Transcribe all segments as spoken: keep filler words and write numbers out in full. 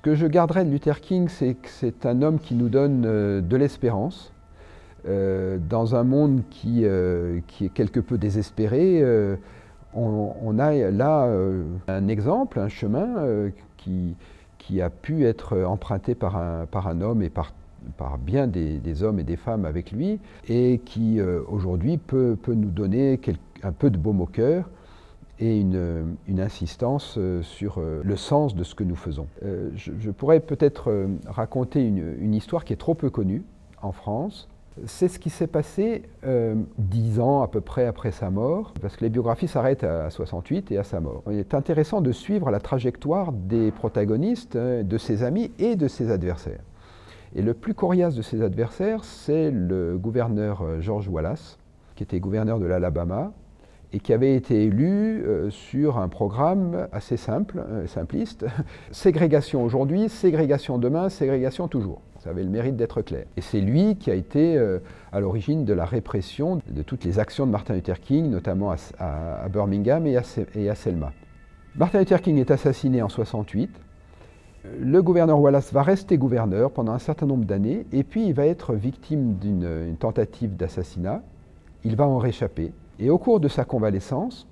que je garderai de Luther King, c'est que c'est un homme qui nous donne euh, de l'espérance. Euh, dans un monde qui, euh, qui est quelque peu désespéré, euh, on, on a là euh, un exemple, un chemin euh, qui, qui a pu être emprunté par un, par un homme et par, par bien des, des hommes et des femmes avec lui, et qui euh, aujourd'hui peut, peut nous donner quelque, un peu de baume au cœur et une, une insistance sur le sens de ce que nous faisons. Euh, je, je pourrais peut-être raconter une, une histoire qui est trop peu connue en France. C'est ce qui s'est passé euh, dix ans à peu près après sa mort, parce que les biographies s'arrêtent à soixante-huit et à sa mort. Il est intéressant de suivre la trajectoire des protagonistes, de ses amis et de ses adversaires. Et le plus coriace de ses adversaires, c'est le gouverneur George Wallace, qui était gouverneur de l'Alabama, et qui avait été élu euh, sur un programme assez simple, euh, simpliste. Ségrégation aujourd'hui, ségrégation demain, ségrégation toujours. Ça avait le mérite d'être clair. Et c'est lui qui a été euh, à l'origine de la répression de toutes les actions de Martin Luther King, notamment à, à, à Birmingham et à, et à Selma. Martin Luther King est assassiné en soixante-huit. Le gouverneur Wallace va rester gouverneur pendant un certain nombre d'années, et puis il va être victime d'une tentative d'assassinat. Il va en réchapper. Et au cours de sa convalescence,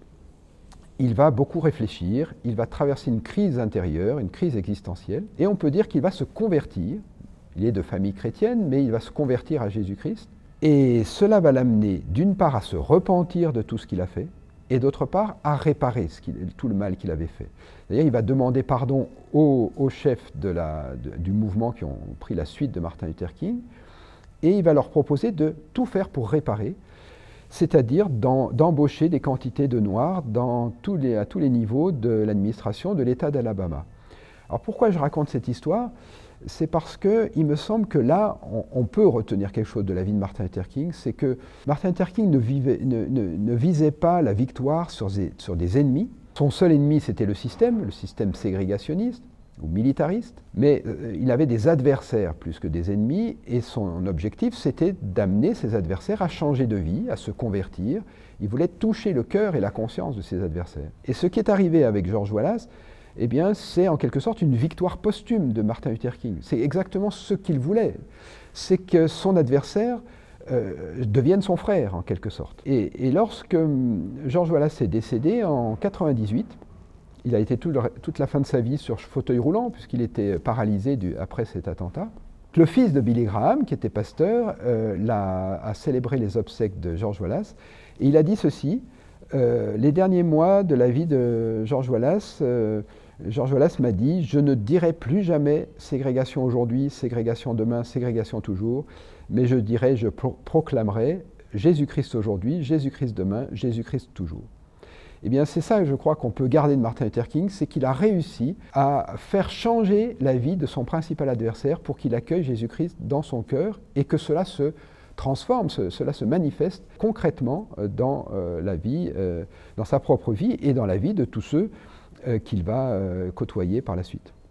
il va beaucoup réfléchir, il va traverser une crise intérieure, une crise existentielle, et on peut dire qu'il va se convertir. Il est de famille chrétienne, mais il va se convertir à Jésus-Christ. Et cela va l'amener, d'une part, à se repentir de tout ce qu'il a fait, et d'autre part, à réparer ce qu'il, tout le mal qu'il avait fait. C'est-à-dire, il va demander pardon aux, aux chefs de la, de, du mouvement qui ont pris la suite de Martin Luther King, et il va leur proposer de tout faire pour réparer, c'est-à-dire d'embaucher des quantités de Noirs dans tous les, à tous les niveaux de l'administration de l'État d'Alabama. Alors pourquoi je raconte cette histoire? C'est parce qu'il me semble que là, on, on peut retenir quelque chose de la vie de Martin Luther King, c'est que Martin Luther King ne, vivait, ne, ne, ne visait pas la victoire sur des, sur des ennemis. Son seul ennemi, c'était le système, le système ségrégationniste ou militariste, mais euh, il avait des adversaires plus que des ennemis, et son objectif, c'était d'amener ses adversaires à changer de vie, à se convertir. Il voulait toucher le cœur et la conscience de ses adversaires. Et ce qui est arrivé avec George Wallace, eh bien, c'est en quelque sorte une victoire posthume de Martin Luther King. C'est exactement ce qu'il voulait. C'est que son adversaire euh, devienne son frère, en quelque sorte. Et, et lorsque George Wallace est décédé en quatre-vingt-dix-huit, il a été tout le, toute la fin de sa vie sur fauteuil roulant, puisqu'il était paralysé du, après cet attentat. Le fils de Billy Graham, qui était pasteur, euh, a, a célébré les obsèques de George Wallace, et il a dit ceci: euh, les derniers mois de la vie de George Wallace, euh, George Wallace m'a dit « Je ne dirai plus jamais ségrégation aujourd'hui, ségrégation demain, ségrégation toujours, mais je dirai, je pro proclamerai Jésus-Christ aujourd'hui, Jésus-Christ demain, Jésus-Christ toujours ». Eh bien, c'est ça, je crois, qu'on peut garder de Martin Luther King, c'est qu'il a réussi à faire changer la vie de son principal adversaire pour qu'il accueille Jésus-Christ dans son cœur et que cela se transforme, ce, cela se manifeste concrètement dans euh, la vie, euh, dans sa propre vie et dans la vie de tous ceux euh, qu'il va euh, côtoyer par la suite.